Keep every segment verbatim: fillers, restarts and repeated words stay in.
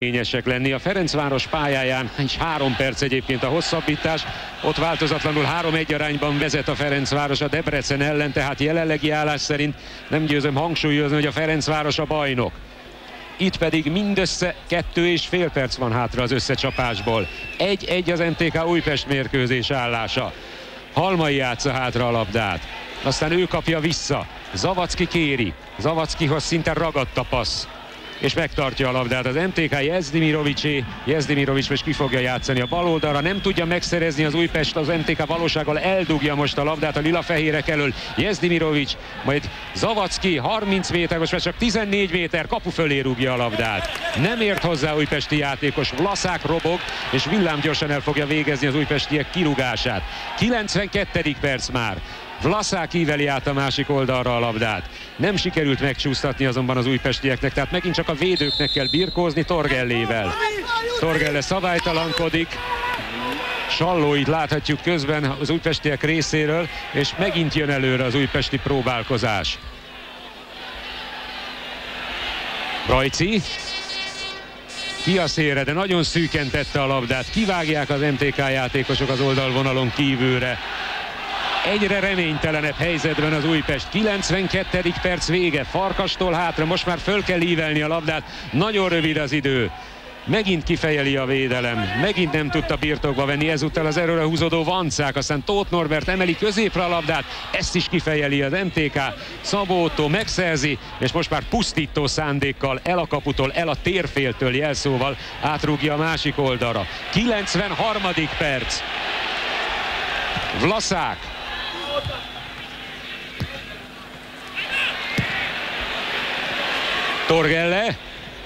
eredményesek lenni. A Ferencváros pályáján is három perc egyébként a hosszabbítás. Ott változatlanul három egy arányban vezet a Ferencváros a Debrecen ellen, tehát jelenlegi állás szerint nem győzöm hangsúlyozni, hogy a Ferencváros a bajnok. Itt pedig mindössze kettő és fél perc van hátra az összecsapásból. egy egy az em té ká Újpest mérkőzés állása. Halmai játsza hátra a labdát. Aztán ő kapja vissza. Zavacki kéri. Zavackihoz szinte ragadt a passz. És megtartja a labdát. Az em té ká Jezdimirovicsé. Jezdimirovics most ki fogja játszani a bal oldalra. Nem tudja megszerezni az Újpest, az em té ká valósággal eldugja most a labdát a lila-fehérek elől. Jezdimirovics, majd Zavacki harminc méter, most már csak tizennégy méter, kapu fölé rúgja a labdát. Nem ért hozzá újpesti játékos, Vlaszák robog, és villámgyorsan el fogja végezni az újpestiek kirúgását. kilencvenkettedik perc már. Vlaszák íveli át a másik oldalra a labdát. Nem sikerült megcsúsztatni azonban az újpestieknek, tehát megint csak a védőknek kell birkózni Torgellével. Torgelle szabálytalankodik. Sallóit láthatjuk közben az újpestiek részéről, és megint jön előre az újpesti próbálkozás. Brajci. Ki a szélre, de nagyon szűken tette a labdát. Kivágják az em té ká játékosok az oldalvonalon kívülre. Egyre reménytelenebb helyzetben az Újpest. kilencvenkettedik perc vége, Farkastól hátra, most már föl kell ívelni a labdát, nagyon rövid az idő. Megint kifejeli a védelem, megint nem tudta birtokba venni, ezúttal az erőre húzódó Vancák, aztán Tóth Norbert emeli középre a labdát, ezt is kifejeli az em té ká. Szabó Ottó megszerzi, és most már pusztító szándékkal el a kaputól, el a térféltől jelszóval átrúgja a másik oldalra. kilencvenharmadik perc. Vlaszák. Torgelle.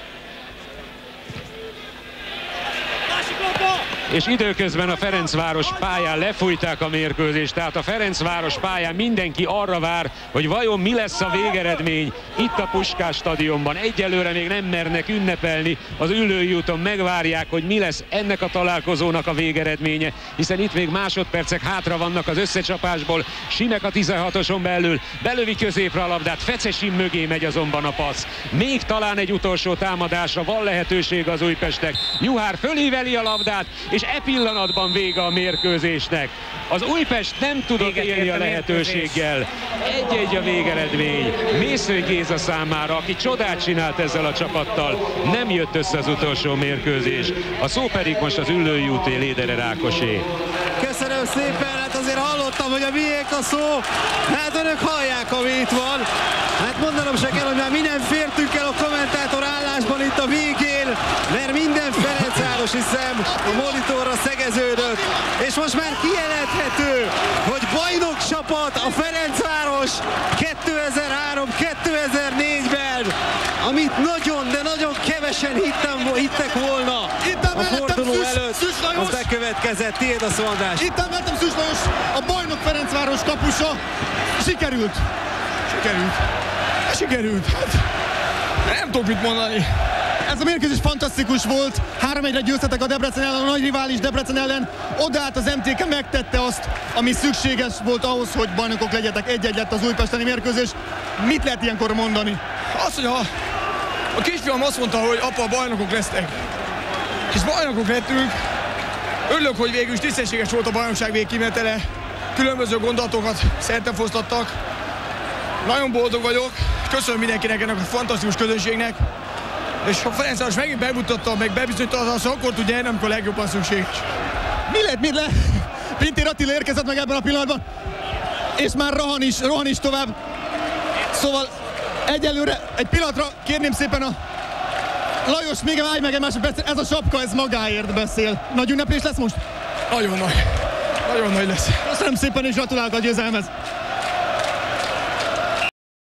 És időközben a Ferencváros pályán lefújták a mérkőzést, tehát a Ferencváros pályán mindenki arra vár, hogy vajon mi lesz a végeredmény itt a Puskás stadionban. Egyelőre még nem mernek ünnepelni, az Üllői úton megvárják, hogy mi lesz ennek a találkozónak a végeredménye, hiszen itt még másodpercek hátra vannak az összecsapásból. Simek a tizenhatoson belül, belövi középre a labdát, Fecesin mögé megy azonban a passz. Még talán egy utolsó támadásra van lehetőség az Újpestnek. Juhár fölíveli a labdát, és e pillanatban vége a mérkőzésnek. Az Újpest nem tudott élni a lehetőséggel. egy-egy a végeredmény. Mészői Géza számára, aki csodát csinált ezzel a csapattal, nem jött össze az utolsó mérkőzés. A szó pedig most az Üllői úté, Lédere Rákosé. Köszönöm szépen, hát azért hallottam, hogy a miénk a szó. Hát önök hallják, ami itt van. Hát mondanom se kell, hogy már minden fértünk el a kommentátor állásban itt a végén, mert minden Ferencváros hiszem a monitorra szegeződött. És most már kijelenthető, hogy bajnok csapat a Ferencváros kétezer-három kétezer-négyben, amit nagyon, de nagyon kevesen hittem, hittek volna a forduló előtt, az bekövetkezett. Tiéd a szó, András. Itt mellettem Szűcs Lajos, a bajnok Ferencváros kapusa. Sikerült. Sikerült. Sikerült. Hát, nem tudok mit mondani. Ez a mérkőzés fantasztikus volt. három egyre győztetek a Debrecen ellen, a nagy rivális Debrecen ellen. Odaállt az em té ká, megtette azt, ami szükséges volt ahhoz, hogy bajnokok legyetek. egy-egy lett az újpesteni mérkőzés. Mit lehet ilyenkor mondani? Azt, hogy a, a kisfiam azt mondta, hogy apa, bajnokok lesztek. És bajnokok lettünk. Örülök, hogy végül is tisztességes volt a bajnokság végkimenetele. Különböző gondolatokat szertefosztattak. Nagyon boldog vagyok. Köszönöm mindenkinek, ennek a fantasztikus közönségnek. És ha Ferencváros megint bemutatta, meg bebizonyította, az akkor tudja nyerni, amikor legjobban szükséges. Mi lett, mi lett? Pintér Attila érkezett meg ebben a pillanatban. És már rohan is, rohan is tovább. Szóval egyelőre egy pillanatra kérném szépen a Lajos, még állj meg egy másodperc, ez a sapka, ez magáért beszél. Nagy ünneplés lesz most? Nagyon nagy. Nagyon nagy lesz. Köszönöm szépen és gratulálok a győzelmhez.